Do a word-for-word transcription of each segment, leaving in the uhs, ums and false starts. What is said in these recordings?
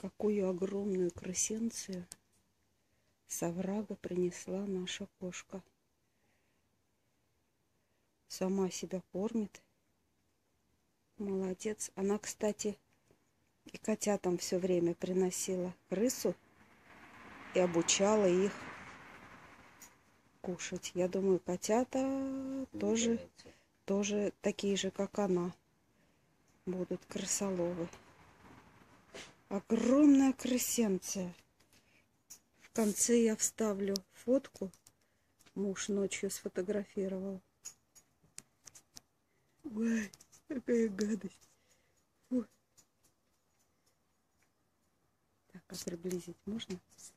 Какую огромную красенцию с оврага принесла наша кошка. Сама себя кормит. Молодец. Она, кстати, и котятам все время приносила крысу и обучала их кушать. Я думаю, котята тоже, тоже такие же, как она, будут крысоловы. Огромная крысенция. В конце я вставлю фотку. Муж ночью сфотографировал. Ой, какая гадость. Фу. Так, а приблизить можно?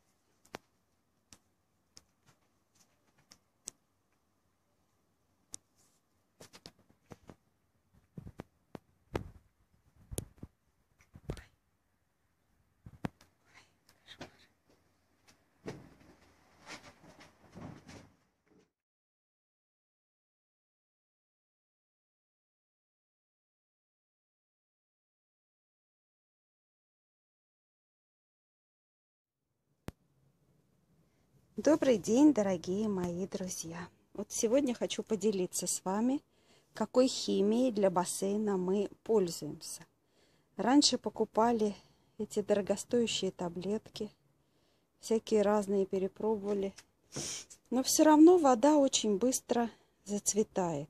Добрый день, дорогие мои друзья! Вот сегодня хочу поделиться с вами, какой химией для бассейна мы пользуемся. Раньше покупали эти дорогостоящие таблетки, всякие разные перепробовали, но все равно вода очень быстро зацветает.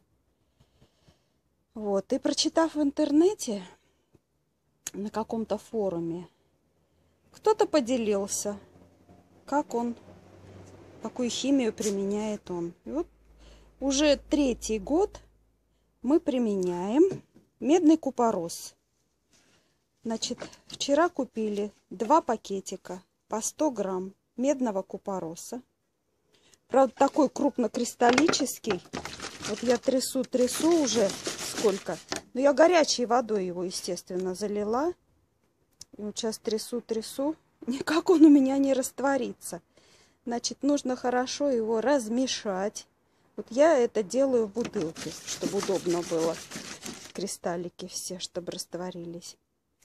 Вот, и прочитав в интернете на каком-то форуме, кто-то поделился, как он, какую химию применяет он. И вот уже третий год мы применяем медный купорос. Значит, вчера купили два пакетика по сто грамм медного купороса. Правда, такой крупнокристаллический. Вот я трясу, трясу уже сколько. Но я горячей водой его, естественно, залила. И вот сейчас трясу, трясу. Никак он у меня не растворится. Значит, нужно хорошо его размешать. Вот я это делаю в бутылке, чтобы удобно было. Кристаллики все, чтобы растворились.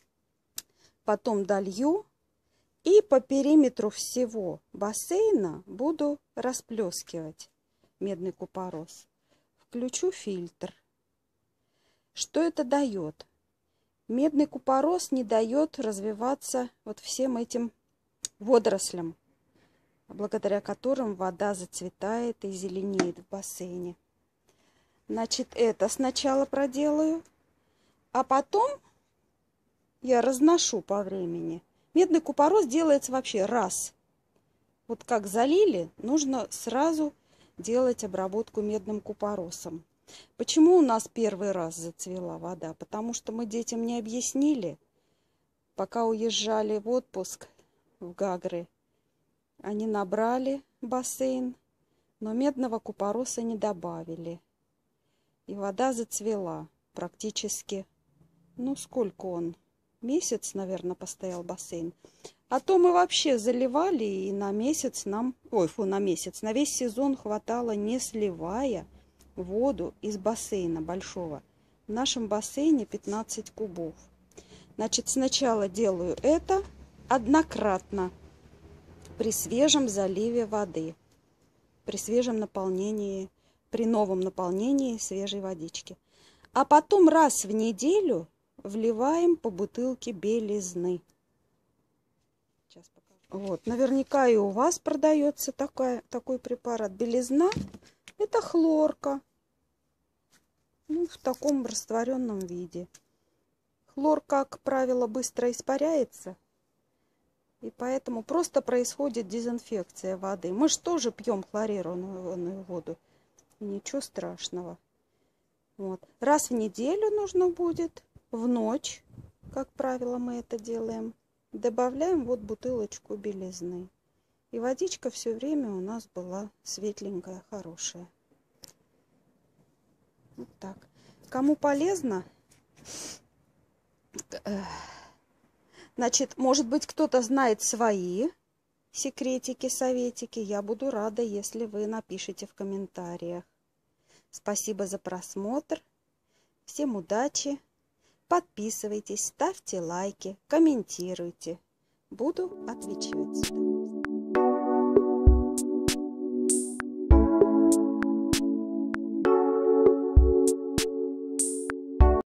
Потом долью. И по периметру всего бассейна буду расплескивать медный купорос. Включу фильтр. Что это дает? Медный купорос не дает развиваться вот всем этим водорослям, благодаря которым вода зацветает и зеленеет в бассейне. Значит, это сначала проделаю, а потом я разношу по времени. Медный купорос делается вообще раз. Вот как залили, нужно сразу делать обработку медным купоросом. Почему у нас первый раз зацвела вода? Потому что мы детям не объяснили, пока уезжали в отпуск в Гагры. Они набрали бассейн, но медного купороса не добавили. И вода зацвела практически, ну сколько он? Месяц, наверное, постоял бассейн. А то мы вообще заливали, и на месяц нам, ой, фу, на месяц, на весь сезон хватало, не сливая воду из бассейна большого. В нашем бассейне пятнадцать кубов. Значит, сначала делаю это однократно при свежем заливе воды, при свежем наполнении, при новом наполнении свежей водички. А потом раз в неделю вливаем по бутылке белизны. Сейчас покажу. Вот, наверняка и у вас продается такой, такой препарат. Белизна – это хлорка. Ну, в таком растворенном виде. Хлор, как правило, быстро испаряется. И поэтому просто происходит дезинфекция воды. Мы же тоже пьем хлорированную воду. Ничего страшного. Вот. Раз в неделю нужно будет. В ночь, как правило, мы это делаем, добавляем вот бутылочку белизны. И водичка все время у нас была светленькая, хорошая. Вот так. Кому полезно, значит, может быть, кто-то знает свои секретики, советики. Я буду рада, если вы напишите в комментариях. Спасибо за просмотр. Всем удачи. Подписывайтесь, ставьте лайки, комментируйте. Буду отвечать.